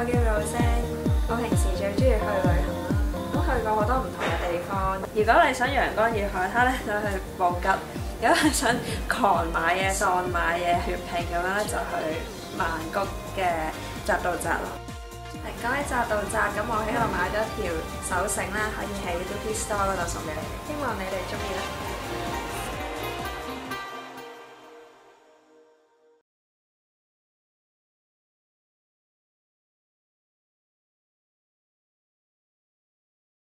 我叫 Rosanne，我平時最中意去旅行啦，都去過好多唔同嘅地方。如果你想陽光與海灘咧，就去布吉；如果係想狂買嘢、喪買嘢、血拼咁樣咧，就去曼谷嘅扎道扎咯。講起扎道扎，咁我喺度買咗條手繩啦，可以喺 Dookki Store 嗰度送俾你哋，希望你哋中意啦。